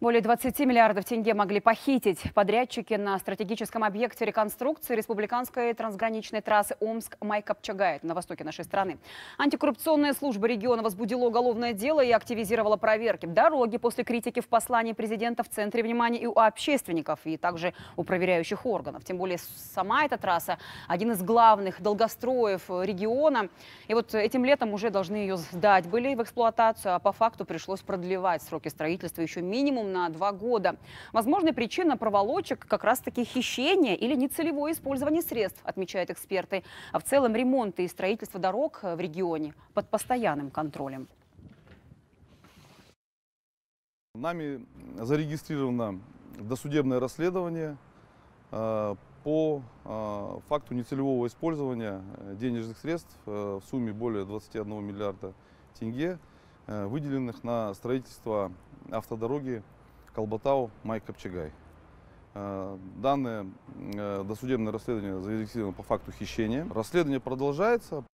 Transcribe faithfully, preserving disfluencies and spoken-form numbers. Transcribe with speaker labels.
Speaker 1: Более двадцати миллиардов тенге могли похитить подрядчики на стратегическом объекте реконструкции республиканской трансграничной трассы Омск-Майкопчегай на востоке нашей страны. Антикоррупционная служба региона возбудила уголовное дело и активизировала проверки. Дороги после критики в послании президента в центре внимания и у общественников, и также у проверяющих органов. Тем более сама эта трасса – один из главных долгостроев региона. И вот этим летом уже должны ее сдать были в эксплуатацию, а по факту пришлось продлевать сроки строительства еще минимум на два года. Возможная причина проволочек как раз-таки хищение или нецелевое использование средств, отмечают эксперты. А в целом ремонт и строительство дорог в регионе под постоянным контролем.
Speaker 2: Нами зарегистрировано досудебное расследование э, по э, факту нецелевого использования денежных средств э, в сумме более двадцати одного миллиарда тенге, э, выделенных на строительство автодороги Колбатау-Майкопчегай. Данное досудебное расследование зарегистрировано по факту хищения. Расследование продолжается.